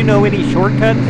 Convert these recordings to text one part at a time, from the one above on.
know any shortcuts?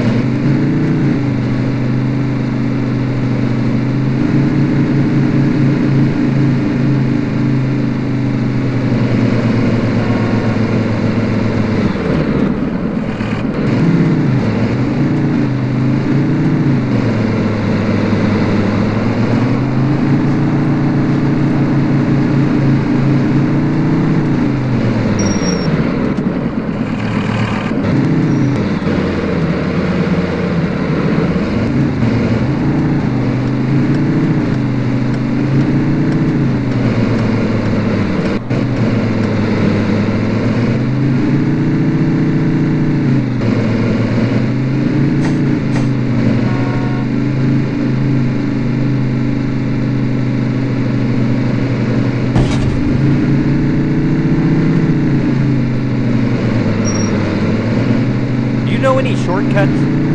Know any shortcuts?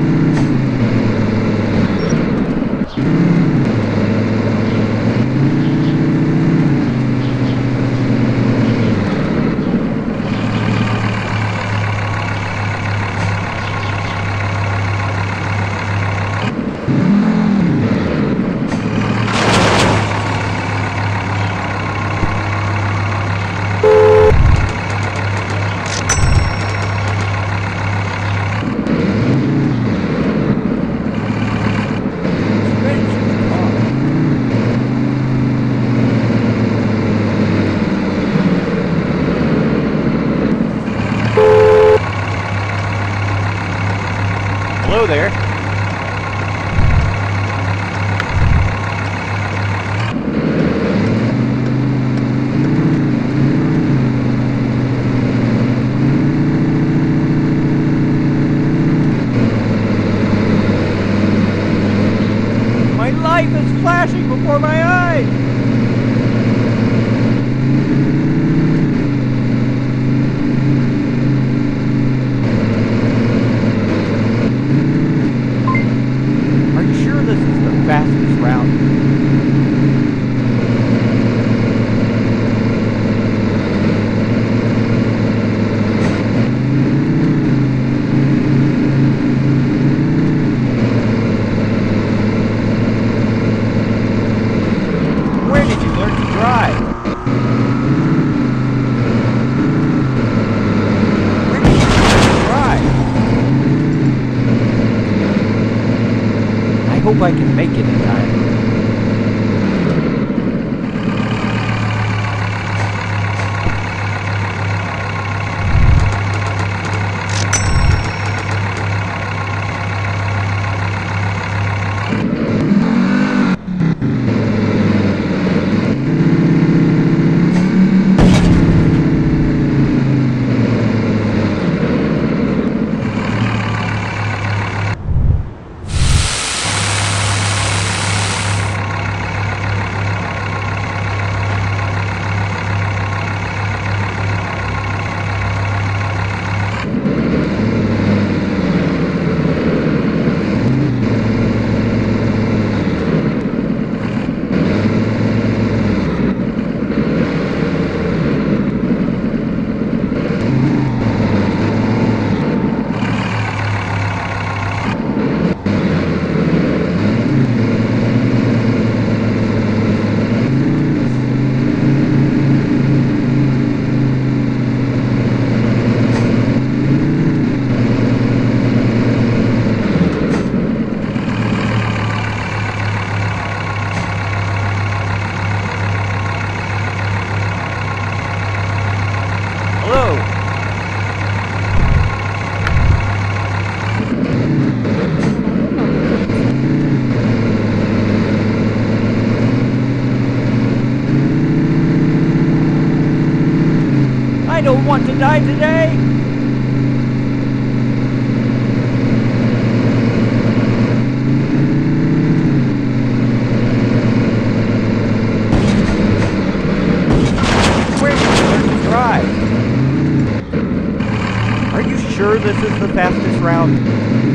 Hello there. My life is flashing before my eyes. This is the fastest route. Where did you learn to drive? Where did you learn to drive? I hope I can make it in time. I don't want to die today! Where did you learn to drive? Are you sure this is the fastest route?